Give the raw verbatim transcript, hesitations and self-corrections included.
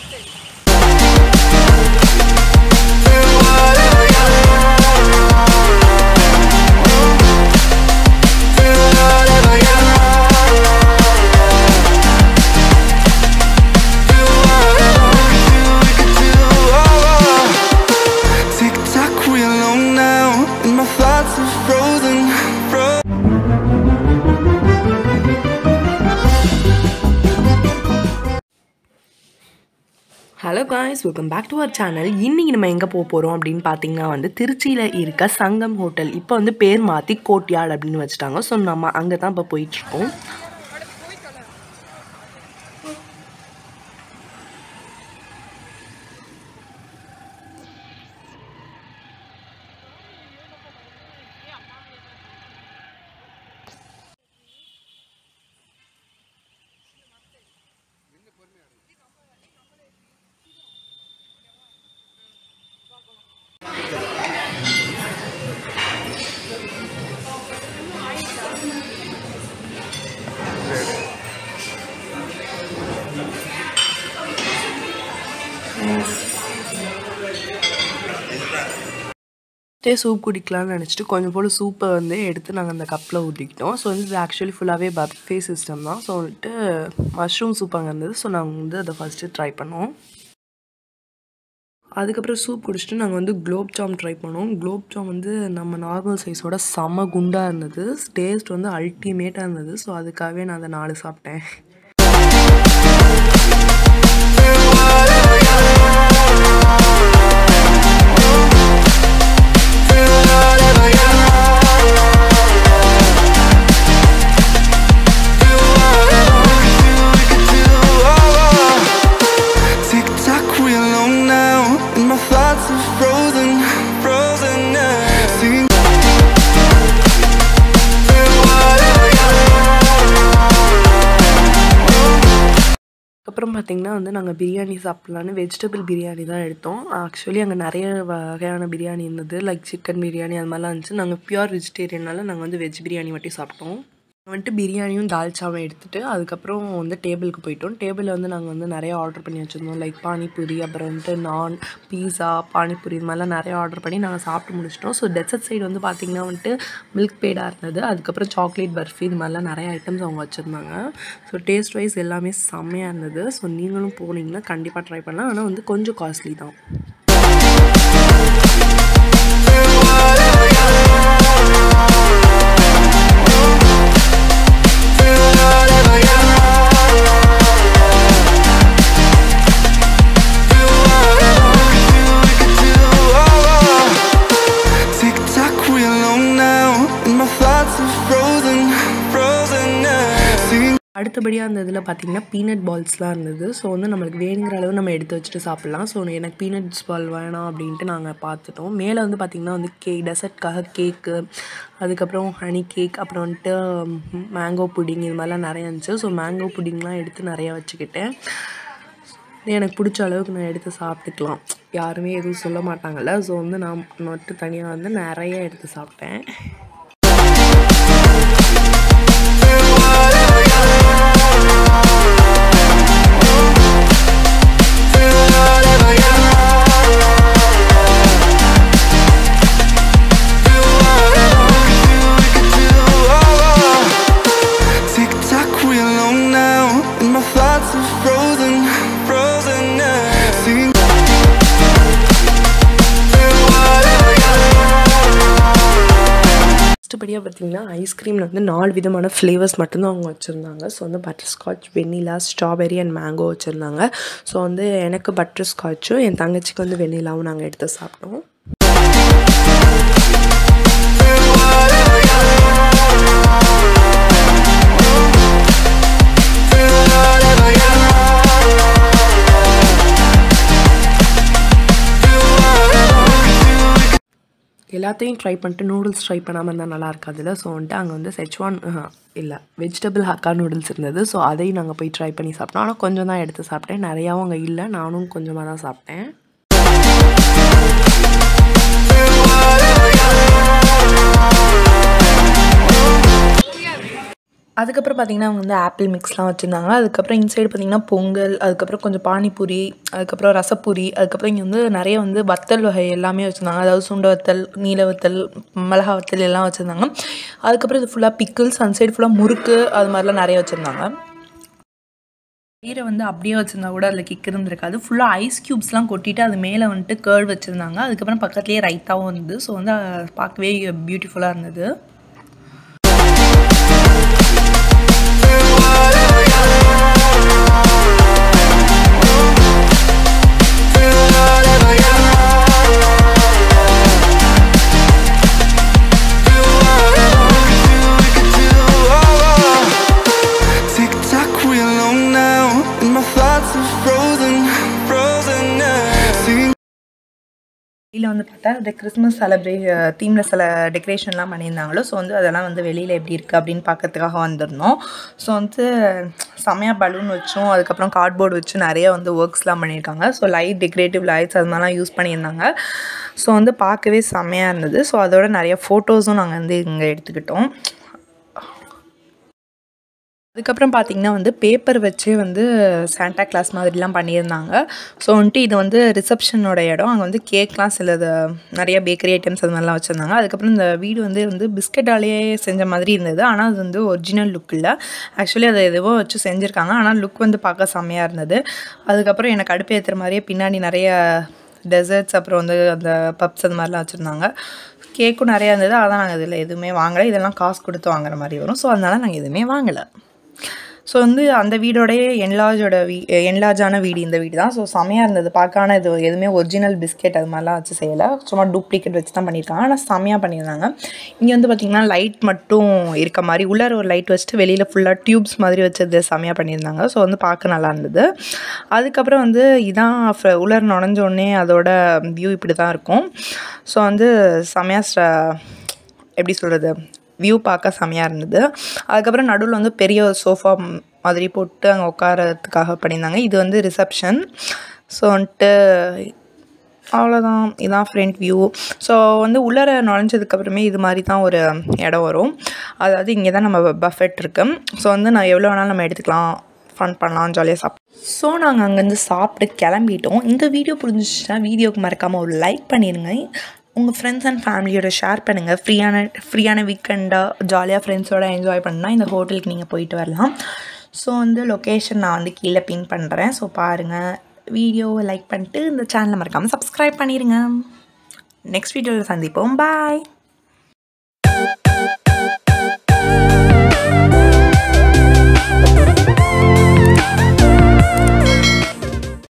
Hello guys, welcome back to our channel. இன்னைக்கு நம்ம எங்க போக போறோம் அப்படினு பாத்தீங்கன்னா வந்து திருச்சியில இருக்க சங்கம் ஹோட்டல் இப்போ வந்து பேர் மாத்தி கோட்யார்ட் அப்படினு வச்சிட்டாங்க. சோ நம்ம அங்க தான் இப்ப போயிட்டு இருக்கோம். டே சூப் குடிக்கலாம்னு நினச்சிட்டு கொஞ்சம் போல் சூப்பை வந்து எடுத்து நாங்கள் அந்த கப்பில் ஊற்றிக்கிட்டோம். ஸோ வந்து இது ஆக்சுவலி ஃபுல்லாகவே பஃபே சிஸ்டம் தான். ஸோ வந்துட்டு மஷ்ரூம் சூப் அங்கே இருந்தது. ஸோ நாங்கள் வந்து அதை ஃபஸ்ட்டு ட்ரை பண்ணோம். அதுக்கப்புறம் சூப் குடிச்சிட்டு நாங்கள் வந்து குலோப் ஜாம் ட்ரை பண்ணோம். குலோப் ஜாம் வந்து நம்ம நார்மல் சைஸோட செம குண்டாக இருந்தது. டேஸ்ட் வந்து அல்டிமேட்டாக இருந்தது. ஸோ அதுக்காகவே நான் அதை நாலு சாப்பிட்டேன். அப்புறம் பார்த்திங்கன்னா வந்து நாங்கள் பிரியாணி சாப்பிட்லான்னு வெஜிடபிள் பிரியாணி தான் எடுத்தோம். ஆக்சுவலி அங்கே நிறைய வகையான பிரியாணி இருந்தது. லைக் சிக்கன் பிரியாணி அது மாதிரிலாம் இருந்துச்சு. நாங்கள் பியூர் வெஜிடேரியனால நாங்கள் வந்து வெஜ் பிரியாணி மட்டும் சாப்பிட்டோம். வந்துட்டு பிரியாணியும் தால்ச்சாவும் எடுத்துகிட்டு அதுக்கப்புறம் வந்து டேபிளுக்கு போயிட்டோம். டேபிளில் வந்து நாங்கள் வந்து நிறையா ஆர்டர் பண்ணி வச்சுருந்தோம். லைக் பானிபூரி, அப்புறம் வந்துட்டு நான், பீஸா, பானிபூரி இது மாதிரிலாம் நிறையா ஆர்டர் பண்ணி நாங்கள் சாப்பிட்டு முடிச்சிட்டோம். ஸோ டெசர்ட் சைடு வந்து பார்த்திங்கன்னா வந்துட்டு மில்க் பேடாக இருந்தது. அதுக்கப்புறம் சாக்லேட் பர்ஃபி இது மாதிரிலாம் நிறைய ஐட்டம்ஸ் அவங்க வச்சுருந்தாங்க. ஸோ டேஸ்ட் வைஸ் எல்லாமே செம்மையாக இருந்தது. ஸோ நீங்களும் போனீங்கன்னா கண்டிப்பாக ட்ரை பண்ணலாம். ஆனால் வந்து கொஞ்சம் காஸ்ட்லி தான். அடுத்தபடியாக அந்த இதில் பார்த்திங்கன்னா பீனட் பால்ஸ்லாம் இருந்தது. ஸோ வந்து நம்மளுக்கு வேணுங்கிற அளவு நம்ம எடுத்து வச்சுட்டு சாப்பிட்லாம். ஸோ எனக்கு பீனட்ஸ் பால் வேணாம் அப்படின்ட்டு நாங்கள் பார்த்துட்டோம். மேலே வந்து பார்த்திங்கன்னா வந்து கேக், டெசர்ட்காக கேக்கு, அதுக்கப்புறம் ஹனி கேக், அப்புறம் வந்துட்டு மேங்கோ புடிங் இது மாதிரிலாம் நிறையா இருந்துச்சு. ஸோ மேங்கோ புடிங்லாம் எடுத்து நிறையா வச்சுக்கிட்டேன். எனக்கு பிடிச்ச அளவுக்கு நான் எடுத்து சாப்பிட்டுக்கலாம். யாருமே எதுவும் சொல்ல மாட்டாங்கள்ல. ஸோ வந்து நான் மட்டும் தனியாக வந்து நிறைய எடுத்து சாப்பிட்டேன். அடுத்தபடியாக பார்த்திங்கன்னா ஐஸ்கிரீமில் வந்து நாலு விதமான ஃப்ளேவர்ஸ் மட்டும்தான் அவங்க வச்சுருந்தாங்க. ஸோ வந்து butterscotch, vanilla, strawberry and mango வச்சுருந்தாங்க. ஸோ வந்து எனக்கு பட்டர்ஸ்காட்சும் என் தங்கச்சிக்கு வந்து வெண்ணிலாவும் நாங்கள் எடுத்து சாப்பிட்டோம். எல்லாத்தையும் ட்ரை பண்ணிட்டு நூடுல்ஸ் ட்ரை பண்ணாமல் இருந்தால் நல்லா இருக்காதுல்ல. ஸோ வந்துட்டு அங்கே வந்து செச்வான் இல்லை வெஜிடபிள் ஹக்கா நூடுல்ஸ் இருந்தது. ஸோ அதையும் நாங்கள் போய் ட்ரை பண்ணி சாப்பிட்டோம். ஆனால் கொஞ்சம் தான் எடுத்து சாப்பிட்டேன். நிறையாவும் அங்கே இல்லை. நானும் கொஞ்சமாக தான் சாப்பிட்டேன். அதுக்கப்புறம் பார்த்திங்கன்னா அவங்க வந்து ஆப்பிள் மிக்ஸ்லாம் வச்சுருந்தாங்க. அதுக்கப்புறம் இன்சைடு பார்த்திங்கன்னா பொங்கல், அதுக்கப்புறம் கொஞ்சம் பானிபூரி, அதுக்கப்புறம் ரசப்பூரி, அதுக்கப்புறம் இங்கே வந்து நிறைய வந்து வத்தல் வகை எல்லாமே வச்சுருந்தாங்க. அதாவது சுண்ட வத்தல், நீல வத்தல், மிளகா வத்தல் எல்லாம் வச்சுருந்தாங்க. அதுக்கப்புறம் இது ஃபுல்லாக பிக்கிள்ஸ், அந்த சைடு ஃபுல்லாக முறுக்கு அது மாதிரிலாம் நிறைய வச்சுருந்தாங்க. கீரை வந்து அப்படியே வச்சுருந்தா கூட அதில் கிக் இருந்திருக்காது. ஃபுல்லாக ஐஸ் க்யூப்ஸ்லாம் கொட்டிட்டு அது மேலே வந்துட்டு கேர்ட் வச்சுருந்தாங்க. அதுக்கப்புறம் பக்கத்துலேயே ரைத்தாவும் இருந்தது. ஸோ வந்து பார்க்கவே பியூட்டிஃபுல்லாக இருந்தது. வெளியில் வந்து பார்த்தா இந்த கிறிஸ்மஸ் செலிப்ரே தீமில் சில டெக்கரேஷன்லாம் பண்ணியிருந்தாங்களோ. ஸோ வந்து அதெல்லாம் வந்து வெளியில் எப்படி இருக்குது அப்படின்னு பார்க்கறதுக்காக வந்திருந்தோம். ஸோ வந்து செம்மையாக பலூன் வச்சும் அதுக்கப்புறம் கார்ட்போர்டு வச்சு நிறைய வந்து ஒர்க்ஸ்லாம் பண்ணியிருக்காங்க. ஸோ லைட் டெக்கரேட்டிவ் லைட்ஸ் அது மாதிரிலாம் யூஸ் பண்ணியிருந்தாங்க. ஸோ வந்து பார்க்கவே செம்மையாக இருந்தது. ஸோ அதோட நிறைய ஃபோட்டோஸும் நாங்கள் வந்து இங்கே எடுத்துக்கிட்டோம். அதுக்கப்புறம் பார்த்திங்கன்னா வந்து பேப்பர் வச்சே வந்து சாண்டா கிளாஸ் மாதிரிலாம் பண்ணியிருந்தாங்க. ஸோ வந்துட்டு இது வந்து ரிசப்ஷனோட இடம். அங்கே வந்து கேக்லாம் சிலது நிறைய பேக்கரி ஐட்டம்ஸ் அது மாதிரிலாம் வச்சுருந்தாங்க. அதுக்கப்புறம் இந்த வீடு வந்து வந்து பிஸ்கட்டாலேயே செஞ்ச மாதிரி இருந்தது. ஆனால் அது வந்து ஒரிஜினல் லுக் இல்லை. ஆக்சுவலி அதை எதுவோ வச்சு செஞ்சுருக்காங்க. ஆனால் லுக் வந்து பார்க்க செம்மையாக இருந்தது. அதுக்கப்புறம் எனக்கு அடுப்பு ஏற்றுற மாதிரியே பின்னாடி நிறைய டெசர்ட்ஸ் அப்புறம் வந்து அந்த பப்ஸ் அது மாதிரிலாம் வச்சுருந்தாங்க. கேக்கும் நிறையா இருந்தது. அதான் நாங்கள் இதில் எதுவுமே வாங்கலை. இதெல்லாம் காசு கொடுத்து வாங்குற மாதிரி வரும். ஸோ அதனால் நாங்கள் எதுவுமே வாங்கலை. ஸோ வந்து அந்த வீடோடைய என்லார்ஜோட வீ என்லார்ஜான வீடு இந்த வீடு தான். ஸோ செம்மையாக இருந்தது பார்க்க. ஆனால் இது எதுவுமே ஒரிஜினல் பிஸ்கெட் அது மாதிரிலாம் வச்சு செய்யலை. சும்மா டூப்ளிகேட் வச்சு தான் பண்ணியிருக்காங்க. ஆனால் செம்மையாக பண்ணியிருந்தாங்க. இங்கே வந்து பார்த்திங்கன்னா லைட் மட்டும் இருக்க மாதிரி உள்ளார ஒரு லைட் வச்சுட்டு வெளியில் ஃபுல்லாக டியூப்ஸ் மாதிரி வச்சது செம்மையாக பண்ணியிருந்தாங்க. ஸோ வந்து பார்க்க நல்லா இருந்தது. அதுக்கப்புறம் வந்து இதான் உள்ளார நுழைஞ்சோடனே அதோட வியூ இப்படி தான் இருக்கும். ஸோ வந்து செம்மையாக எப்படி சொல்கிறது வியூ பார்க்க செம்மையாக இருந்தது. அதுக்கப்புறம் நடுவில் வந்து பெரிய ஒரு சோஃபா மாதிரி போட்டு அங்கே உட்காரத்துக்காக பண்ணியிருந்தாங்க. இது வந்து ரிசப்ஷன். ஸோ வந்துட்டு அவ்வளோதான். இதுதான் ஃப்ரண்ட் வியூ. ஸோ வந்து உள்ளார நுழைஞ்சதுக்கப்புறமே இது மாதிரி தான் ஒரு இடம் வரும். அதாவது இங்கே தான் நம்ம பஃபெட் இருக்குது. ஸோ வந்து நான் எவ்வளோ வேணாலும் நம்ம எடுத்துக்கலாம், ஃபன் பண்ணலாம், ஜாலியாக சாப்பிட் ஸோ நாங்கள் அங்கேருந்து சாப்பிட்டு கிளம்பிட்டோம். இந்த வீடியோ புரிஞ்சிச்சுன்னா வீடியோக்கு மறக்காமல் ஒரு லைக் பண்ணிடுங்க. உங்கள் ஃப்ரெண்ட்ஸ் அண்ட் ஃபேமிலியோட ஷேர் பண்ணுங்கள். ஃப்ரீயான ஃப்ரீயான வீக்கெண்டாக ஜாலியாக ஃப்ரெண்ட்ஸோடு என்ஜாய் பண்ணால் இந்த ஹோட்டலுக்கு நீங்கள் போயிட்டு வரலாம். ஸோ வந்து லொக்கேஷன் நான் வந்து கீழே பின் பண்ணுறேன். ஸோ பாருங்கள். வீடியோவை லைக் பண்ணிட்டு இந்த சேனலை மறக்காமல் சப்ஸ்கிரைப் பண்ணிடுங்க. நெக்ஸ்ட் வீடியோவில் சந்திப்போம். பாய்.